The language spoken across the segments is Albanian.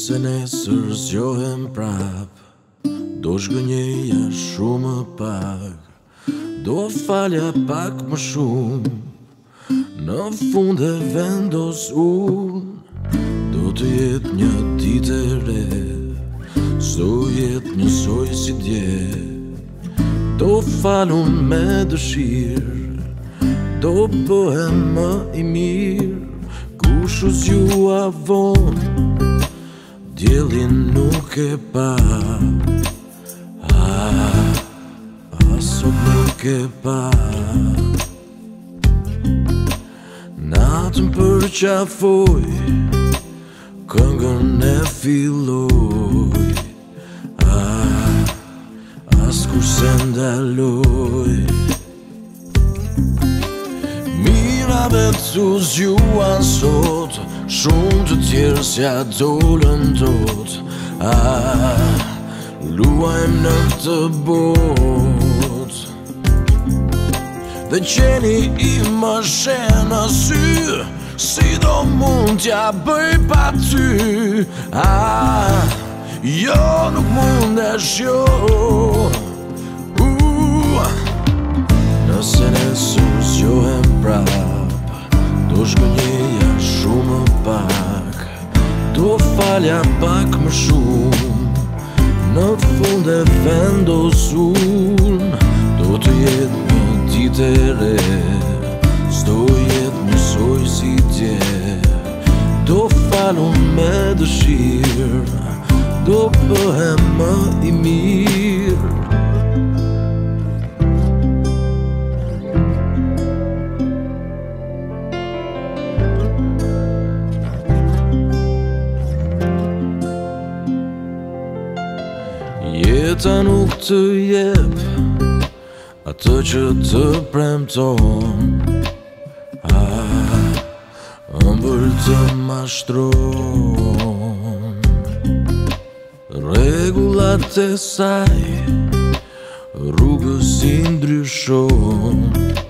Se nesër zgjohem prap, do zhgënjeja shumë pak, do falja pak më shumë. Në fund e vendos unë, do të jetë një ditë e re, s'do jetë njësoj si dje. Do falun me dëshirë, do bëhem më i mirë. Kush u zgjua vonë, diellin nuk e pa, sot nuk e pa. Natën përqafoj, këngën e filloj, askur se ndaloj. Mirave t'u zgjuan sot, shumë të tjerë s'ja dolën dot. Luajmë në këtë botë, dhe qeni i më shenë sy, si do mund t'ja bëj pa ty. Jo, nuk mundesh jo. Nëse nesër zgjohem prap, do zhgënjeja shumë pak, do falja pak më shumë. Në fund e vendos unë, do të jetë një ditë e re, s'do jetë njësoj si dje. Do falun me dëshirë, do bëhem më i mirë. Jeta nuk të jep atë që të premton, ëmbël të mashtron. Rregullat e saj rrugës i ndryshon,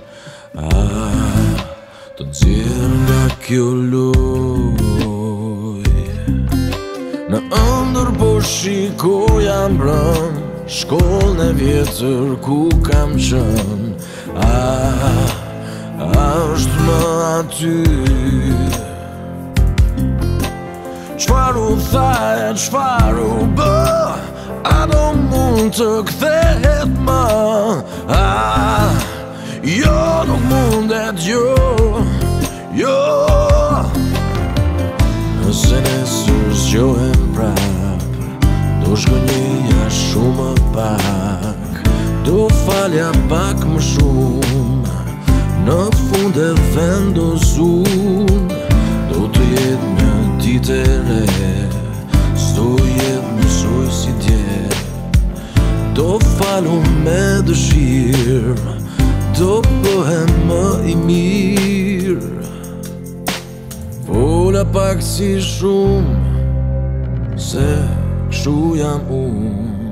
të nxjerr nga kjo lojë. Në ëndër po shikoja mbrëm shkollën e vjetër ku kam qënë. Është më aty, çfarë u thaje, çfarë u bë, a do mund të kthehet më? Jo, nuk mundet jo, jo. Nëse nesër zgjohem prap, do zhgënjeja shumë pak, do falja pak më shumë. Në fund e vendos unë, do të jetë një ditë e re, s'do jetë njësoj si dje. Do falun me dëshirë, do bëhem më i mirë. Vola pak si shumë, se kështu jam unë.